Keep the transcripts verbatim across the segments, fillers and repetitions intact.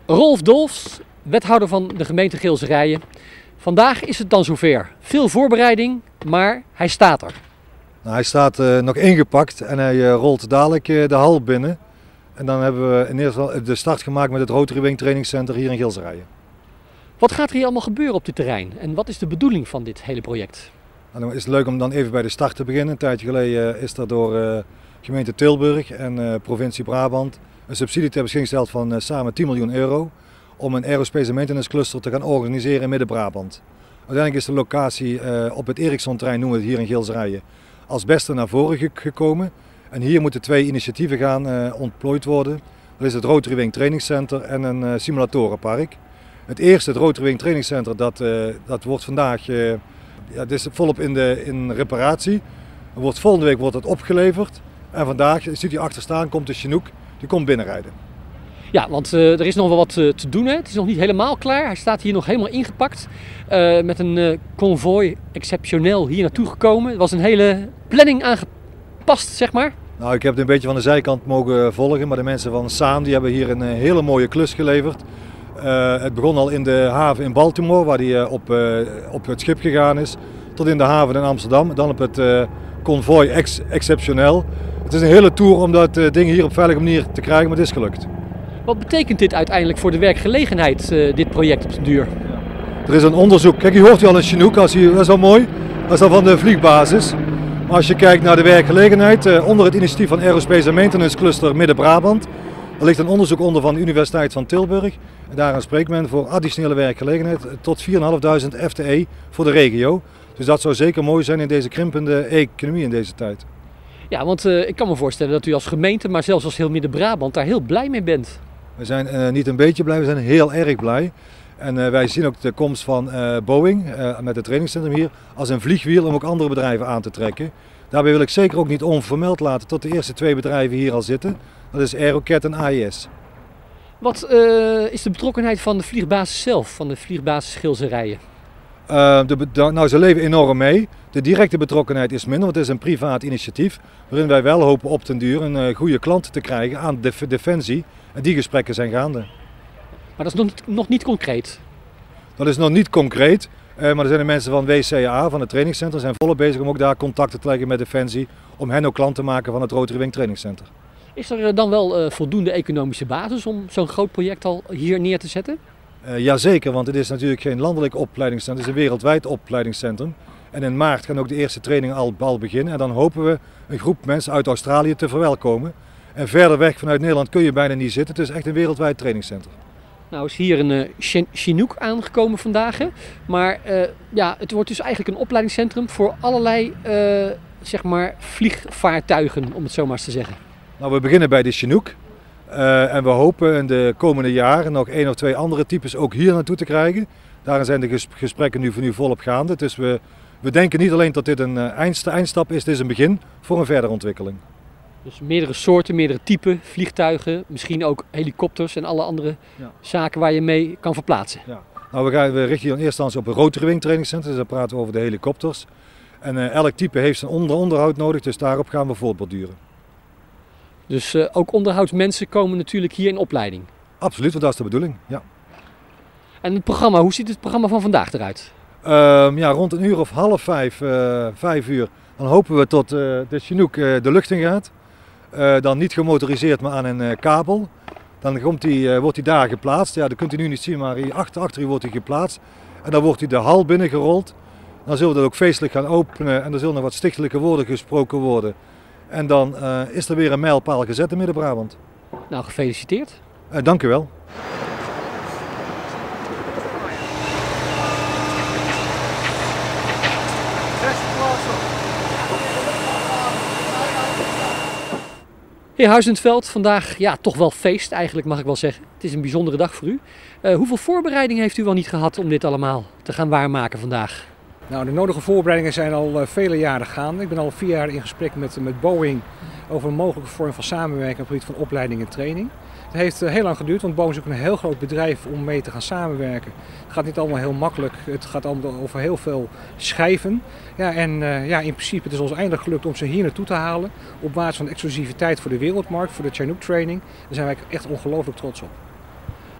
Rolf Dolfs, wethouder van de gemeente Gilserijen. Vandaag is het dan zover. Veel voorbereiding, maar hij staat er. Nou, hij staat uh, nog ingepakt en hij uh, rolt dadelijk uh, de hal binnen. En dan hebben we in ieder geval de start gemaakt met het Rotary Wing Training Center hier in Gilserijen. Wat gaat er hier allemaal gebeuren op dit terrein en wat is de bedoeling van dit hele project? Nou, dan is het leuk om dan even bij de start te beginnen. Een tijdje geleden is er door uh, gemeente Tilburg en uh, provincie Brabant een subsidie ter beschikking gesteld van uh, samen tien miljoen euro om een aerospace maintenance cluster te gaan organiseren in Midden-Brabant. Uiteindelijk is de locatie uh, op het Ericsson-terrein, noemen we het hier in Gilserijen, als beste naar voren gekomen. En hier moeten twee initiatieven gaan uh, ontplooid worden. Dat is het Rotary Wing Training Center en een uh, simulatorenpark. Het eerste, het Rotary Wing Training Center, dat, uh, dat wordt vandaag uh, ja, het is volop in, de, in reparatie. Er wordt, volgende week wordt het opgeleverd. En vandaag, je ziet hier achter staan, komt de Chinook, die komt binnenrijden. Ja, want uh, er is nog wel wat uh, te doen. Hè? Het is nog niet helemaal klaar. Hij staat hier nog helemaal ingepakt. Uh, met een uh, konvooi exceptioneel hier naartoe gekomen. Er was een hele planning aangepast, zeg maar. Nou, ik heb het een beetje van de zijkant mogen volgen. Maar de mensen van Saam die hebben hier een uh, hele mooie klus geleverd. Uh, het begon al in de haven in Baltimore, waar die uh, op, uh, op het schip gegaan is. Tot in de haven in Amsterdam. Dan op het uh, konvooi ex exceptioneel. Het is een hele tour om dat uh, ding hier op veilige manier te krijgen, maar het is gelukt. Wat betekent dit uiteindelijk voor de werkgelegenheid, uh, dit project op de duur? Er is een onderzoek. Kijk, hier hoort u al een Chinook, als u, dat is al mooi. Dat is dan van de vliegbasis. Maar als je kijkt naar de werkgelegenheid, uh, onder het initiatief van Aerospace Maintenance Cluster Midden-Brabant, er ligt een onderzoek onder van de Universiteit van Tilburg. En daaraan spreekt men voor additionele werkgelegenheid tot vierduizend vijfhonderd F T E voor de regio. Dus dat zou zeker mooi zijn in deze krimpende economie in deze tijd. Ja, want uh, ik kan me voorstellen dat u als gemeente, maar zelfs als heel Midden-Brabant, daar heel blij mee bent. We zijn uh, niet een beetje blij, we zijn heel erg blij. En uh, wij zien ook de komst van uh, Boeing uh, met het trainingscentrum hier als een vliegwiel om ook andere bedrijven aan te trekken. Daarbij wil ik zeker ook niet onvermeld laten tot de eerste twee bedrijven hier al zitten. Dat is Aerocat en A I S. Wat uh, is de betrokkenheid van de vliegbasis zelf, van de vliegbasis Gilserijen? Uh, de, de, nou, ze leven enorm mee. De directe betrokkenheid is minder, want het is een privaat initiatief. Waarin wij wel hopen op den duur een uh, goede klant te krijgen aan de Defensie. En die gesprekken zijn gaande. Maar dat is nog niet, nog niet concreet? Dat is nog niet concreet. Uh, maar er zijn de mensen van W C A, van het trainingscentrum, zijn volop bezig om ook daar contacten te leggen met Defensie. Om hen ook klant te maken van het Rotary Wing Training Center. Is er dan wel uh, voldoende economische basis om zo'n groot project al hier neer te zetten? Uh, Jazeker, want het is natuurlijk geen landelijk opleidingscentrum, het is een wereldwijd opleidingscentrum. En in maart gaan ook de eerste trainingen al, al beginnen. En dan hopen we een groep mensen uit Australië te verwelkomen. En verder weg vanuit Nederland kun je bijna niet zitten. Het is echt een wereldwijd trainingscentrum. Nou is hier een uh, Chinook aangekomen vandaag. Hè? Maar uh, ja, het wordt dus eigenlijk een opleidingscentrum voor allerlei uh, zeg maar vliegvaartuigen, om het zo maar eens te zeggen. Nou, we beginnen bij de Chinook. Uh, en we hopen in de komende jaren nog één of twee andere types ook hier naartoe te krijgen. Daarin zijn de ges gesprekken nu, nu volop gaande. Dus we, we denken niet alleen dat dit een uh, eind eindstap is, dit is een begin voor een verdere ontwikkeling. Dus meerdere soorten, meerdere typen vliegtuigen, misschien ook helikopters en alle andere ja. zaken waar je mee kan verplaatsen. Ja. Nou, we, gaan, we richten hier in eerste instantie op een Rotary Wing Training Center, dus dan praten we over de helikopters. En uh, elk type heeft zijn onder onderhoud nodig, dus daarop gaan we voortborduren. Dus uh, ook onderhoudsmensen komen natuurlijk hier in opleiding? Absoluut, want dat is de bedoeling, ja. En het programma, hoe ziet het programma van vandaag eruit? Uh, ja, rond een uur of half vijf, uh, vijf uur, dan hopen we tot uh, de Chinook uh, de lucht in gaat. Uh, dan niet gemotoriseerd, maar aan een uh, kabel. Dan komt die, uh, wordt hij daar geplaatst. Ja, dat kunt u nu niet zien, maar hier achter, achter u wordt hij geplaatst. En dan wordt hij de hal binnengerold. Dan zullen we dat ook feestelijk gaan openen en er zullen nog wat stichtelijke woorden gesproken worden. En dan uh, is er weer een mijlpaal gezet in Midden-Brabant. Nou, gefeliciteerd. Uh, dank u wel. Heer Huizenveld, vandaag ja, toch wel feest eigenlijk mag ik wel zeggen. Het is een bijzondere dag voor u. Uh, hoeveel voorbereiding heeft u wel niet gehad om dit allemaal te gaan waarmaken vandaag? Nou, de nodige voorbereidingen zijn al uh, vele jaren gaande. Ik ben al vier jaar in gesprek met, met Boeing over een mogelijke vorm van samenwerking op het gebied van opleiding en training. Het heeft uh, heel lang geduurd, want Boeing is ook een heel groot bedrijf om mee te gaan samenwerken. Het gaat niet allemaal heel makkelijk, het gaat allemaal over heel veel schijven. Ja, en uh, ja, in principe het is ons eindelijk gelukt om ze hier naartoe te halen op basis van exclusiviteit voor de wereldmarkt, voor de Chinook training. Daar zijn wij echt ongelooflijk trots op.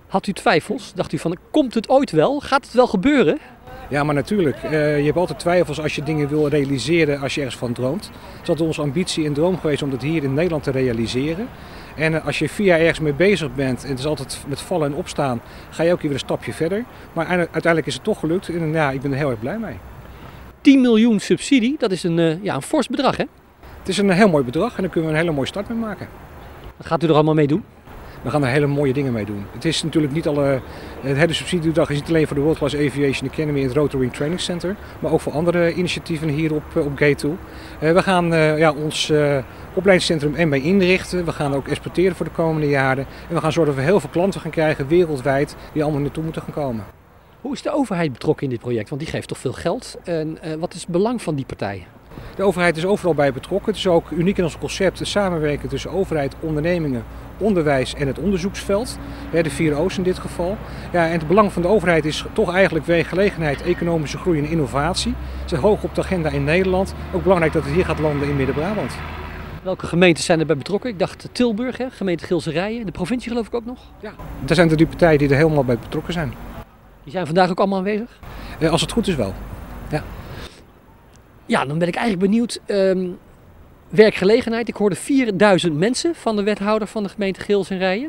Had u twijfels? Dacht u van, komt het ooit wel? Gaat het wel gebeuren? Ja, maar natuurlijk. Uh, je hebt altijd twijfels als je dingen wil realiseren als je ergens van droomt. Het is altijd onze ambitie en droom geweest om dat hier in Nederland te realiseren. En uh, als je vier jaar ergens mee bezig bent, en het is altijd met vallen en opstaan, ga je ook weer een stapje verder. Maar uiteindelijk is het toch gelukt en ja, ik ben er heel erg blij mee. tien miljoen subsidie, dat is een, uh, ja, een fors bedrag, hè? Het is een heel mooi bedrag en daar kunnen we een hele mooie start mee maken. Wat gaat u er allemaal mee doen? We gaan er hele mooie dingen mee doen. Het is natuurlijk niet alle, het hele subsidiebedrag is niet alleen voor de World Class Aviation Academy en het Rotary Training Center, maar ook voor andere initiatieven hier op, op Gate toe. Uh, we gaan uh, ja, ons uh, opleidingscentrum ermee inrichten. We gaan ook exporteren voor de komende jaren. En we gaan zorgen dat we heel veel klanten gaan krijgen wereldwijd die allemaal naartoe moeten gaan komen. Hoe is de overheid betrokken in dit project? Want die geeft toch veel geld. En uh, wat is het belang van die partij? De overheid is overal bij betrokken. Het is ook uniek in ons concept, de samenwerking tussen overheid, ondernemingen, onderwijs en het onderzoeksveld. De vier O's in dit geval. Ja, en het belang van de overheid is toch eigenlijk werkgelegenheid, economische groei en innovatie. Het is hoog op de agenda in Nederland. Ook belangrijk dat het hier gaat landen in Midden-Brabant. Welke gemeentes zijn erbij betrokken? Ik dacht Tilburg, hè? Gemeente Gilse Rijen, de provincie geloof ik ook nog. Ja, daar zijn de drie partijen die er helemaal bij betrokken zijn. Die zijn vandaag ook allemaal aanwezig? Eh, als het goed is wel, ja. Ja, dan ben ik eigenlijk benieuwd. Um, werkgelegenheid. Ik hoorde vierduizend mensen van de wethouder van de gemeente Gilse en Rijen.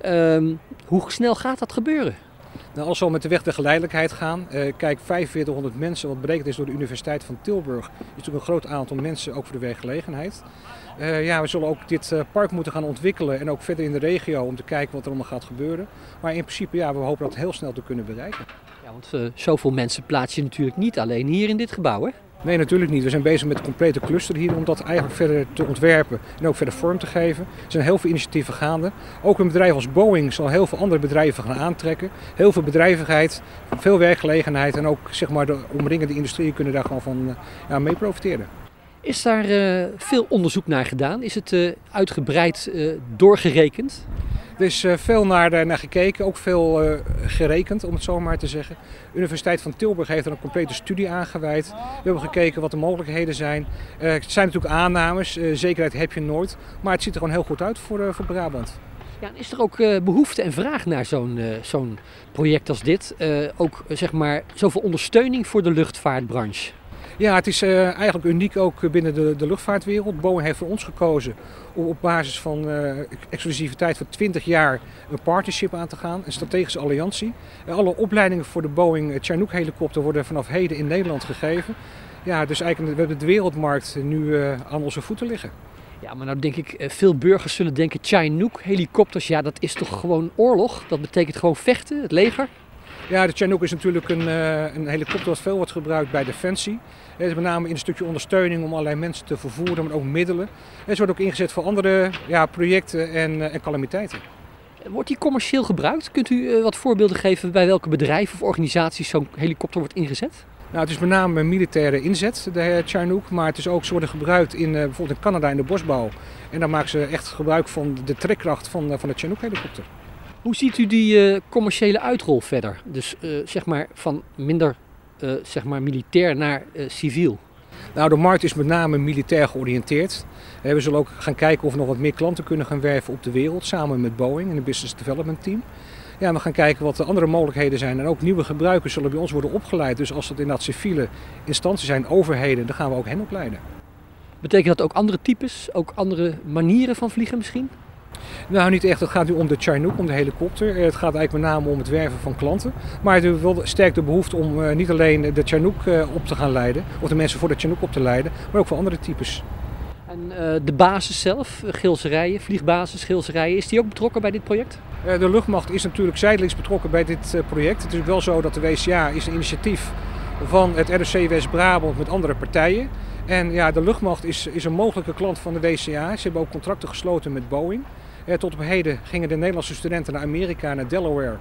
Um, hoe snel gaat dat gebeuren? Nou, als we met de weg der geleidelijkheid gaan, uh, kijk, vijfenveertighonderd mensen, wat berekend is door de Universiteit van Tilburg, is natuurlijk een groot aantal mensen, ook voor de werkgelegenheid. Uh, ja, we zullen ook dit uh, park moeten gaan ontwikkelen en ook verder in de regio om te kijken wat er allemaal gaat gebeuren. Maar in principe, ja, we hopen dat heel snel te kunnen bereiken. Ja, want uh, zoveel mensen plaats je natuurlijk niet alleen hier in dit gebouw, hè? Nee, natuurlijk niet. We zijn bezig met een complete cluster hier om dat eigenlijk verder te ontwerpen en ook verder vorm te geven. Er zijn heel veel initiatieven gaande. Ook een bedrijf als Boeing zal heel veel andere bedrijven gaan aantrekken. Heel veel bedrijvigheid, veel werkgelegenheid en ook zeg maar, de omringende industrieën kunnen daar gewoon van ja, mee profiteren. Is daar uh, veel onderzoek naar gedaan? Is het uh, uitgebreid uh, doorgerekend? Er is uh, veel naar, naar gekeken, ook veel uh, gerekend om het zo maar te zeggen. De Universiteit van Tilburg heeft er een complete studie aangewijd. We hebben gekeken wat de mogelijkheden zijn. Uh, het zijn natuurlijk aannames, uh, zekerheid heb je nooit, maar het ziet er gewoon heel goed uit voor, uh, voor Brabant. Ja, en is er ook uh, behoefte en vraag naar zo'n uh, zo'n project als dit? Uh, ook uh, zeg maar zoveel ondersteuning voor de luchtvaartbranche? Ja, het is uh, eigenlijk uniek ook binnen de, de luchtvaartwereld. Boeing heeft voor ons gekozen om op basis van uh, exclusiviteit van twintig jaar een partnership aan te gaan, een strategische alliantie. Uh, alle opleidingen voor de Boeing Chinook helikopter worden vanaf heden in Nederland gegeven. Ja, dus eigenlijk we hebben de wereldmarkt nu uh, aan onze voeten liggen. Ja, maar nou denk ik, veel burgers zullen denken Chinook helikopters, ja dat is toch gewoon oorlog? Dat betekent gewoon vechten, het leger? Ja, de Chinook is natuurlijk een, uh, een helikopter wat veel wordt gebruikt bij Defensie. Het is met name in een stukje ondersteuning om allerlei mensen te vervoeren, maar ook middelen. Het wordt ook ingezet voor andere ja, projecten en, uh, en calamiteiten. Wordt die commercieel gebruikt? Kunt u uh, wat voorbeelden geven bij welke bedrijven of organisaties zo'n helikopter wordt ingezet? Nou, het is met name een militaire inzet, de Chinook, maar het is ook, ze worden gebruikt in, uh, bijvoorbeeld in Canada in de bosbouw. En daar maken ze echt gebruik van de trekkracht van, uh, van de Chinook helikopter. Hoe ziet u die uh, commerciële uitrol verder? Dus uh, zeg maar van minder uh, zeg maar militair naar uh, civiel? Nou, de markt is met name militair georiënteerd. We zullen ook gaan kijken of we nog wat meer klanten kunnen gaan werven op de wereld, samen met Boeing en het Business Development Team. Ja, we gaan kijken wat de andere mogelijkheden zijn en ook nieuwe gebruikers zullen bij ons worden opgeleid. Dus als het inderdaad civiele instanties zijn, overheden, dan gaan we ook hen opleiden. Betekent dat ook andere types, ook andere manieren van vliegen misschien? Nou, niet echt. Het gaat nu om de Chinook, om de helikopter. Het gaat eigenlijk met name om het werven van klanten. Maar het is wel sterk de behoefte om uh, niet alleen de Chinook uh, op te gaan leiden, of de mensen voor de Chinook op te leiden, maar ook voor andere types. En uh, de basis zelf, Gilse Rijen, vliegbasis Gilse Rijen, is die ook betrokken bij dit project? Uh, de luchtmacht is natuurlijk zijdelings betrokken bij dit uh, project. Het is wel zo dat de W C A is een initiatief van het R O C West-Brabant met andere partijen. En ja, de luchtmacht is, is een mogelijke klant van de W C A. Ze hebben ook contracten gesloten met Boeing. Eh, tot op heden gingen de Nederlandse studenten naar Amerika, naar Delaware,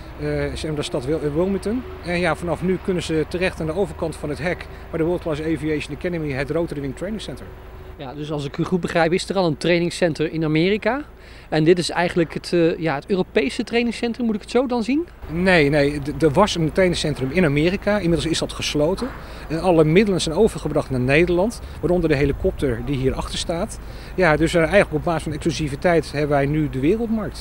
uh, in de stad Wilmington. En ja, vanaf nu kunnen ze terecht aan de overkant van het hek bij de World Class Aviation Academy, het Rotary Wing Training Center. Ja, dus als ik u goed begrijp, is er al een trainingscenter in Amerika. En dit is eigenlijk het, uh, ja, het Europese trainingscentrum, moet ik het zo dan zien? Nee, nee, er was een trainingscentrum in Amerika. Inmiddels is dat gesloten. En alle middelen zijn overgebracht naar Nederland, waaronder de helikopter die hierachter staat. Ja, dus eigenlijk op basis van exclusiviteit hebben wij nu de wereldmarkt.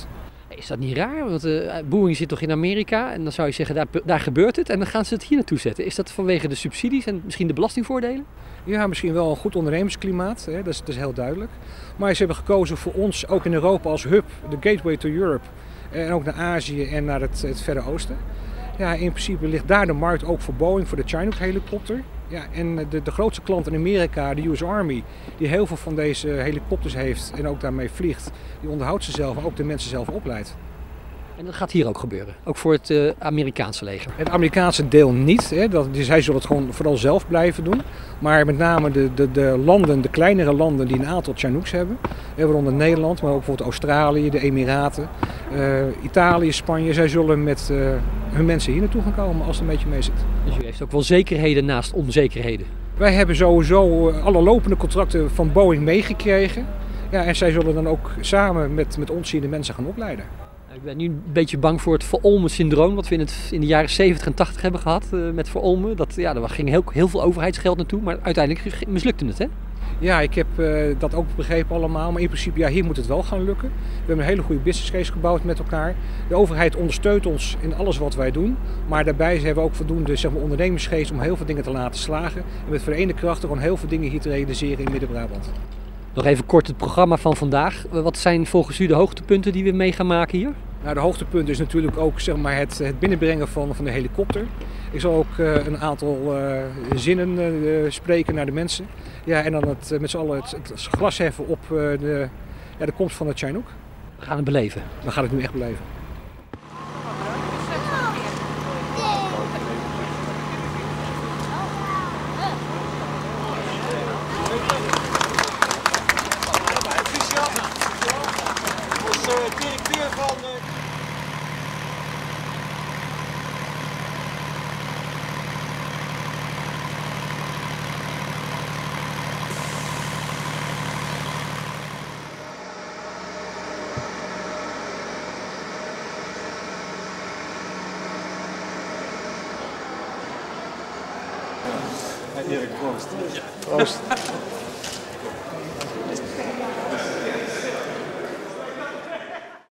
Is dat niet raar? Want uh, Boeing zit toch in Amerika en dan zou je zeggen, daar, daar gebeurt het en dan gaan ze het hier naartoe zetten. Is dat vanwege de subsidies en misschien de belastingvoordelen? Ja, misschien wel een goed ondernemersklimaat, hè? Dat, is, dat is heel duidelijk. Maar ze hebben gekozen voor ons, ook in Europa als hub, de gateway to Europe. En ook naar Azië en naar het, het Verre Oosten. Ja, in principe ligt daar de markt ook voor Boeing, voor de Chinook helikopter. Ja, en de, de grootste klant in Amerika, de U S Army, die heel veel van deze helikopters heeft en ook daarmee vliegt, die onderhoudt ze zelf en ook de mensen zelf opleidt. En dat gaat hier ook gebeuren, ook voor het uh, Amerikaanse leger? Het Amerikaanse deel niet, hè. Dat, dus zij zullen het gewoon vooral zelf blijven doen. Maar met name de, de, de landen, de kleinere landen die een aantal Chinooks hebben, waaronder Nederland, maar ook bijvoorbeeld Australië, de Emiraten, uh, Italië, Spanje, zij zullen met uh, hun mensen hier naartoe gaan komen als het een beetje mee zit. Dus u heeft ook wel zekerheden naast onzekerheden? Wij hebben sowieso alle lopende contracten van Boeing meegekregen. Ja, en zij zullen dan ook samen met, met ons hier de mensen gaan opleiden. Ik ben nu een beetje bang voor het Verolmen-syndroom, wat we in, het, in de jaren zeventig en tachtig hebben gehad uh, met Verolmen. Dat, ja, daar ging heel, heel veel overheidsgeld naartoe, maar uiteindelijk mislukte het, hè? Ja, ik heb uh, dat ook begrepen allemaal, maar in principe, ja, hier moet het wel gaan lukken. We hebben een hele goede business case gebouwd met elkaar. De overheid ondersteunt ons in alles wat wij doen, maar daarbij hebben we ook voldoende, zeg maar, ondernemersgeest om heel veel dingen te laten slagen. En met verenigde krachten gewoon heel veel dingen hier te realiseren in Midden-Brabant. Nog even kort het programma van vandaag. Wat zijn volgens u de hoogtepunten die we mee gaan maken hier? Nou, de hoogtepunt is natuurlijk ook, zeg maar, het, het binnenbrengen van, van de helikopter. Ik zal ook uh, een aantal uh, zinnen uh, spreken naar de mensen. Ja, en dan het, met z'n allen het, het glas heffen op uh, de, ja, de komst van de Chinook. We gaan het beleven. We gaan het nu echt beleven. Directeur van... Erik, proost. Proost.